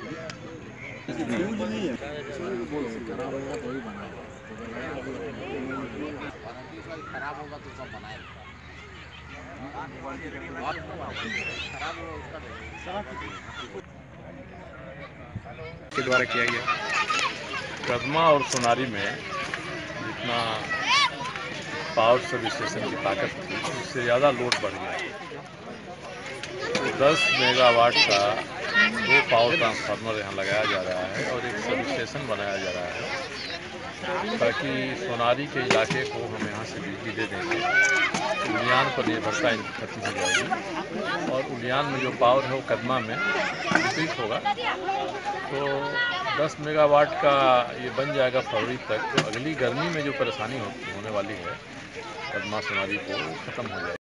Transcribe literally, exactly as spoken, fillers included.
खराब होगा तो सब बनाएगा। के द्वारा किया गया कदमा और सोनारी में जितना पावर सब स्टेशन की ताकत थी उससे ज़्यादा लोड बढ़ गया। तो दस मेगावाट का दो पावर ट्रांसफार्मर यहाँ लगाया जा रहा है और एक सब स्टेशन बनाया जा रहा है ताकि सोनारी के इलाके को हम यहाँ से बिजली दे देंगे। उलियान पर निर्भरता इनकी खत्म हो जाएगी और उलियान में जो पावर है वो कदमा में वितरित होगा। तो दस मेगावाट का ये बन जाएगा फरवरी तक। तो अगली गर्मी में जो परेशानी होने वाली है कदमा सोनारी को खत्म हो जाएगी।